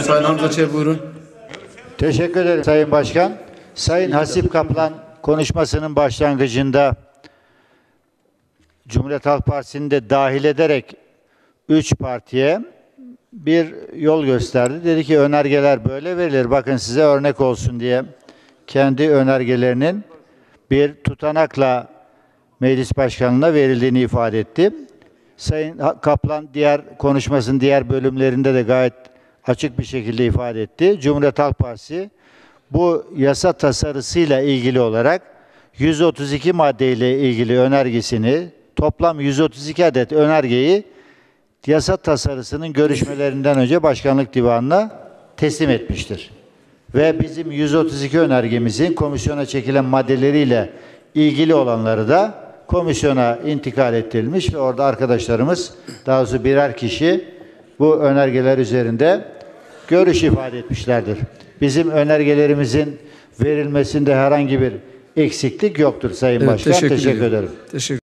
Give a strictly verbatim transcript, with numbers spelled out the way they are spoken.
Sayın Hamza Çebi buyurun. Teşekkür ederim Sayın Başkan. Sayın Hasip Kaplan konuşmasının başlangıcında Cumhuriyet Halk Partisi'ni de dahil ederek üç partiye bir yol gösterdi. Dedi ki önergeler böyle verilir. Bakın size örnek olsun diye kendi önergelerinin bir tutanakla meclis başkanlığına verildiğini ifade etti. Sayın Kaplan diğer konuşmasının diğer bölümlerinde de gayet açık bir şekilde ifade etti. Cumhuriyet Halk Partisi bu yasa tasarısıyla ilgili olarak yüz otuz iki maddeyle ilgili önergesini, toplam yüz otuz iki adet önergeyi yasa tasarısının görüşmelerinden önce Başkanlık Divanı'na teslim etmiştir. Ve bizim yüz otuz iki önergemizin komisyona çekilen maddeleriyle ilgili olanları da komisyona intikal ettirilmiş ve orada arkadaşlarımız, daha doğrusu birer kişi bu önergeler üzerinde görüş ifade etmişlerdir. Bizim önergelerimizin verilmesinde herhangi bir eksiklik yoktur Sayın Evet, Başkan. teşekkür, teşekkür ederim. Teşekkür